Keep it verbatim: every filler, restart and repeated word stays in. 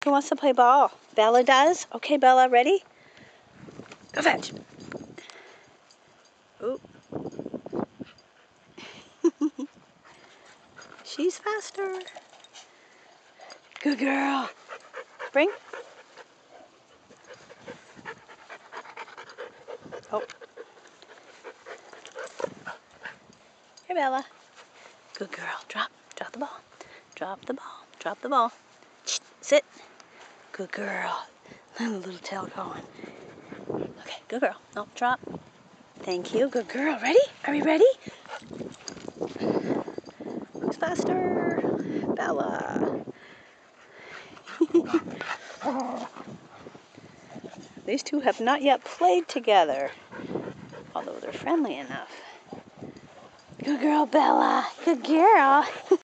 Who wants to play ball? Bella does? Okay, Bella, ready? Go fetch. Ooh. She's faster. Good girl. Bring. Oh. Here, Bella. Good girl. Drop. Drop the ball. Drop the ball. Drop the ball. Sit. Good girl. Little tail going. Okay, good girl. No, drop. Thank you. Good girl. Ready? Are we ready? Who's faster? Bella. These two have not yet played together, although they're friendly enough. Good girl, Bella. Good girl.